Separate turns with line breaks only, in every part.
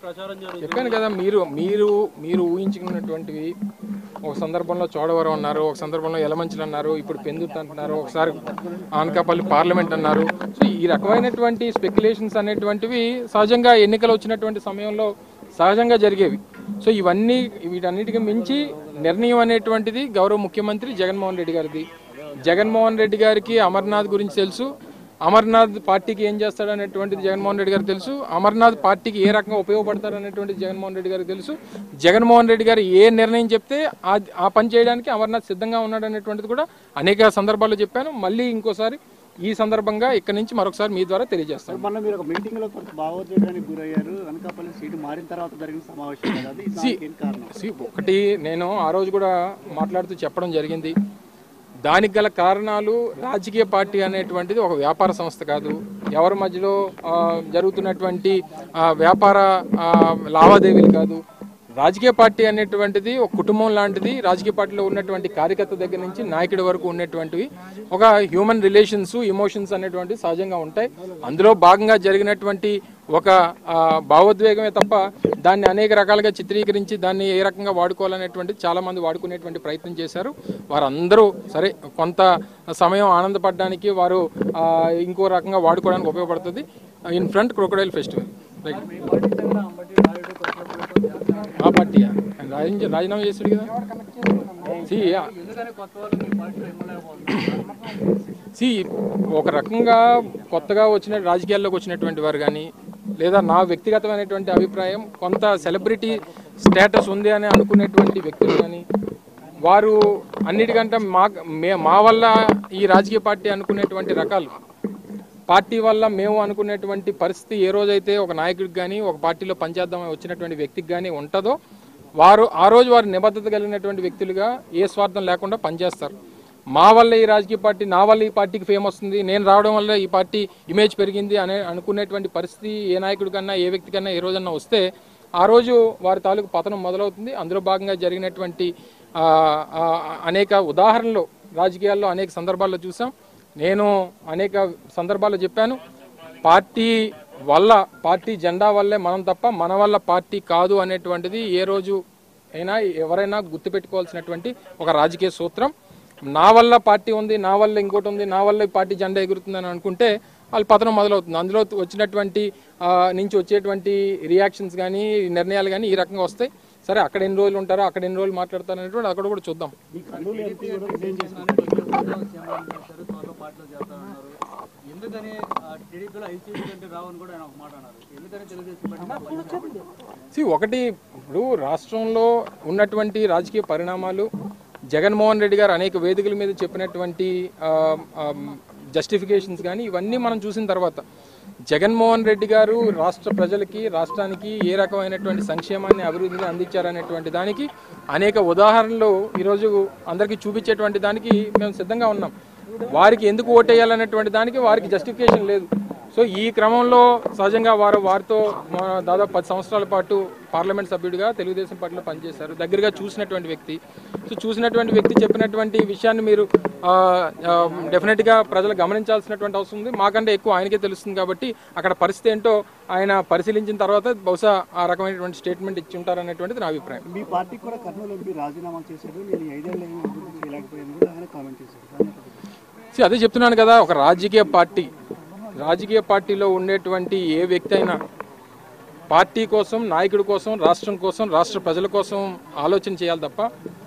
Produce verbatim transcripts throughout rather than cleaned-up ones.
చెప్పాను కదా, మీరు మీరు మీరు ఊహించుకున్నటువంటివి ఒక సందర్భంలో చోడవరం అన్నారు, ఒక సందర్భంలో యలమంచిలి అన్నారు, ఇప్పుడు పెందుర్తి అంటున్నారు, ఒకసారి ఆనకాపల్లి పార్లమెంట్ అన్నారు. సో ఈ రకమైనటువంటి స్పెక్యులేషన్స్ అనేటువంటివి సహజంగా ఎన్నికలు వచ్చినటువంటి సమయంలో సహజంగా జరిగేవి. సో ఇవన్నీ వీటన్నిటికి మించి నిర్ణయం అనేటువంటిది గౌరవ ముఖ్యమంత్రి జగన్మోహన్ రెడ్డి గారిది. జగన్మోహన్ రెడ్డి గారికి అమర్నాథ్ గురించి తెలుసు, అమర్నాథ్ పార్టీకి ఏం చేస్తాడు అనేటువంటిది జగన్మోహన్ రెడ్డి గారికి తెలుసు, అమర్నాథ్ పార్టీకి ఏ రకంగా ఉపయోగపడతాడు అనేటువంటిది జగన్మోహన్ రెడ్డి గారికి తెలుసు. జగన్మోహన్ రెడ్డి గారు ఏ నిర్ణయం చెప్తే ఆ పని చేయడానికి అమర్నాథ్ సిద్ధంగా ఉన్నాడు అనేటువంటిది కూడా అనేక సందర్భాల్లో చెప్పాను. మళ్ళీ ఇంకోసారి ఈ సందర్భంగా ఇక్కడి నుంచి మరొకసారి మీ ద్వారా తెలియజేస్తాను.
మొన్న మీరు ఒక మీటింగ్ లో కొంత భావోద్వేగానికి గురయ్యారు, అనకాపల్లి సీటు మారిన తర్వాత జరిగిన సమావేశం.
ఒకటి నేను ఆ రోజు కూడా మాట్లాడుతూ చెప్పడం జరిగింది, దానికి గల కారణాలు రాజకీయ పార్టీ అనేటువంటిది ఒక వ్యాపార సంస్థ కాదు, ఎవరి మధ్యలో జరుగుతున్నటువంటి వ్యాపార లావాదేవీలు కాదు. రాజకీయ పార్టీ అనేటువంటిది ఒక కుటుంబం లాంటిది. రాజకీయ పార్టీలో ఉన్నటువంటి కార్యకర్త దగ్గర నుంచి నాయకుడి వరకు ఉన్నటువంటివి ఒక హ్యూమన్ రిలేషన్స్, ఇమోషన్స్ అనేటువంటివి సహజంగా ఉంటాయి. అందులో భాగంగా జరిగినటువంటి ఒక భావోద్వేగమే తప్ప దాన్ని అనేక రకాలుగా చిత్రీకరించి దాన్ని ఏ రకంగా వాడుకోవాలనేటువంటిది చాలామంది వాడుకునేటువంటి ప్రయత్నం చేశారు. వారందరూ సరే కొంత సమయం ఆనందపడడానికి వారు ఇంకో రకంగా వాడుకోవడానికి ఉపయోగపడుతుంది. ఇన్ ఫ్రంట్ క్రొకడైల్ ఫెస్టివల్ ఆ పార్టీ రాజీనామా చేస్తాడు కదా. సి ఒక రకంగా కొత్తగా వచ్చిన రాజకీయాల్లోకి వచ్చినటువంటి వారు కానీ, లేదా నా వ్యక్తిగతమైనటువంటి అభిప్రాయం కొంత సెలబ్రిటీ స్టేటస్ ఉంది అని అనుకునేటువంటి వ్యక్తులు కానీ, వారు అన్నిటికంటే మా మా వల్ల ఈ రాజకీయ పార్టీ అనుకునేటువంటి రకాలు, పార్టీ వల్ల మేము అనుకునేటువంటి పరిస్థితి ఏ రోజైతే ఒక నాయకుడికి కానీ ఒక పార్టీలో పనిచేద్దామని వచ్చినటువంటి వ్యక్తికి కానీ ఉంటుందో వారు ఆ రోజు వారు నిబద్ధత కలిగినటువంటి వ్యక్తులుగా ఏ స్వార్థం లేకుండా పనిచేస్తారు. మా వల్ల ఈ రాజకీయ పార్టీ, నా వల్ల ఈ పార్టీకి ఫేమ్ వస్తుంది, నేను రావడం వల్ల ఈ పార్టీ ఇమేజ్ పెరిగింది అనే అనుకునేటువంటి పరిస్థితి ఏ నాయకుడికన్నా ఏ వ్యక్తికన్నా ఏ రోజన్నా వస్తే ఆ రోజు వారి తాలూకు పతనం మొదలవుతుంది. అందులో భాగంగా జరిగినటువంటి అనేక ఉదాహరణలు రాజకీయాల్లో అనేక సందర్భాల్లో చూసాం. నేను అనేక సందర్భాల్లో చెప్పాను, పార్టీ వల్ల పార్టీ జెండా వల్లే మనం తప్ప మన వల్ల పార్టీ కాదు అనేటువంటిది ఏ రోజు అయినా ఎవరైనా గుర్తుపెట్టుకోవాల్సినటువంటి ఒక రాజకీయ సూత్రం. నా వల్ల పార్టీ ఉంది, నా వల్ల ఇంకోటి ఉంది, నా వల్ల పార్టీ జెండా ఎగురుతుందని అనుకుంటే వాళ్ళు పతనం మొదలవుతుంది. అందులో వచ్చినటువంటి నుంచి వచ్చేటువంటి రియాక్షన్స్ కానీ నిర్ణయాలు కానీ ఈ రకంగా వస్తాయి. సరే అక్కడ ఎన్ని రోజులు ఉంటారో అక్కడ ఎన్ని రోజులు మాట్లాడతారు అనేటువంటి అక్కడ కూడా చూద్దాం. ఒకటి ఇప్పుడు రాష్ట్రంలో ఉన్నటువంటి రాజకీయ పరిణామాలు, జగన్మోహన్ రెడ్డి గారు అనేక వేదికల మీద చెప్పినటువంటి జస్టిఫికేషన్స్ కానీ ఇవన్నీ మనం చూసిన తర్వాత జగన్మోహన్ రెడ్డి గారు రాష్ట్ర ప్రజలకి రాష్ట్రానికి ఏ రకమైనటువంటి సంక్షేమాన్ని అభివృద్ధిని అందించారనేటువంటి దానికి అనేక ఉదాహరణలు ఈరోజు అందరికీ చూపించేటువంటి దానికి మేము సిద్ధంగా ఉన్నాం. వారికి ఎందుకు ఓటేయాలనేటువంటి దానికి వారికి జస్టిఫికేషన్ లేదు. సో ఈ క్రమంలో సహజంగా వారు వారితో దాదాపు పది సంవత్సరాల పాటు పార్లమెంట్ సభ్యుడిగా తెలుగుదేశం పార్టీలో పనిచేశారు, దగ్గరగా చూసినటువంటి వ్యక్తి. సో చూసినటువంటి వ్యక్తి చెప్పినటువంటి విషయాన్ని మీరు డెఫినెట్గా ప్రజలు గమనించాల్సినటువంటి అవసరం ఉంది. మాకంటే ఎక్కువ ఆయనకే తెలుస్తుంది కాబట్టి అక్కడ పరిస్థితి ఏంటో ఆయన పరిశీలించిన తర్వాత బహుశా ఆ రకమైనటువంటి స్టేట్మెంట్ ఇచ్చి ఉంటారనేటువంటిది నా అభిప్రాయం.
మీ పార్టీ కూడా కర్నూలు ఎంపీ రాజీనామా చేశారు, నేను ఐదేళ్ళు అభివృద్ధి చేయలేకపోయాను కూడా ఆయన కామెంట్ చేశారు.
అదే చెప్తున్నాను కదా, ఒక రాజకీయ పార్టీ రాజకీయ పార్టీలో ఉండేటువంటి ఏ వ్యక్తి అయినా పార్టీ కోసం, నాయకుడి కోసం, రాష్ట్రం కోసం, రాష్ట్ర ప్రజల కోసం ఆలోచన చేయాలి తప్ప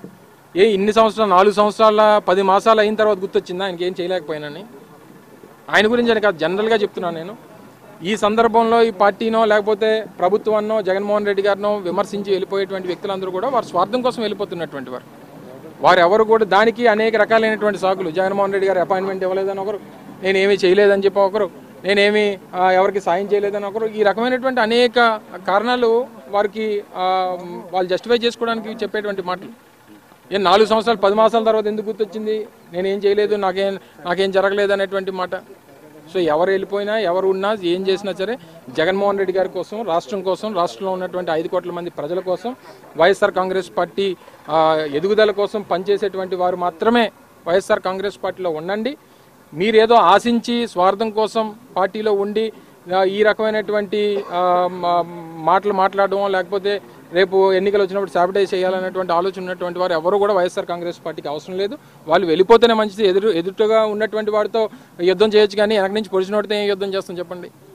ఏ ఇన్ని సంవత్సరాలు నాలుగు సంవత్సరాల పది మాసాలు అయిన తర్వాత గుర్తొచ్చిందా ఆయనకి ఏం చేయలేకపోయానని. ఆయన గురించి అని కాదు, జనరల్గా చెప్తున్నాను నేను. ఈ సందర్భంలో ఈ పార్టీనో లేకపోతే ప్రభుత్వాన్నో జగన్మోహన్ రెడ్డి గారినో విమర్శించి వెళ్ళిపోయేటువంటి వ్యక్తులందరూ కూడా వారి స్వార్థం కోసం వెళ్ళిపోతున్నటువంటి వారు. వారు ఎవరు కూడా దానికి అనేక రకాలైనటువంటి సాకులు, జగన్మోహన్ రెడ్డి గారు అపాయింట్మెంట్ ఇవ్వలేదని ఒకరు, నేనేమీ చేయలేదని చెప్పి ఒకరు, నేనేమి ఎవరికి సాయం చేయలేదని ఒకరు, ఈ రకమైనటువంటి అనేక కారణాలు వారికి వాళ్ళు జస్టిఫై చేసుకోవడానికి చెప్పేటువంటి మాటలు. ఏం నాలుగు సంవత్సరాలు పది మాసాల తర్వాత ఎందుకు గుర్తొచ్చింది, నేనేం చేయలేదు, నాకేం నాకేం జరగలేదు అనేటువంటి మాట. సో ఎవరు వెళ్ళిపోయినా ఎవరు ఉన్నా ఏం చేసినా సరే జగన్మోహన్ రెడ్డి గారి కోసం, రాష్ట్రం కోసం, రాష్ట్రంలో ఉన్నటువంటి ఐదు కోట్ల మంది ప్రజల కోసం, వైఎస్ఆర్ కాంగ్రెస్ పార్టీ ఎదుగుదల కోసం పనిచేసేటువంటి వారు మాత్రమే వైఎస్ఆర్ కాంగ్రెస్ పార్టీలో ఉండండి. మీరేదో ఆశించి స్వార్థం కోసం పార్టీలో ఉండి ఈ రకమైనటువంటి మాటలు మాట్లాడడం లేకపోతే రేపు ఎన్నికలు వచ్చినప్పుడు సాబిటైజ్ చేయాలనేటువంటి ఆలోచన ఉన్నటువంటి వారు ఎవరు కూడా వైఎస్ఆర్ కాంగ్రెస్ పార్టీకి అవసరం లేదు. వాళ్ళు వెళ్ళిపోతేనే మంచిది. ఎదురు ఎదురుగా ఉన్నటువంటి వాడితో యుద్ధం చేయొచ్చు, కానీ వెనక నుంచి పొడిచిన వాడితో ఏం యుద్ధం చేస్తాం చెప్పండి.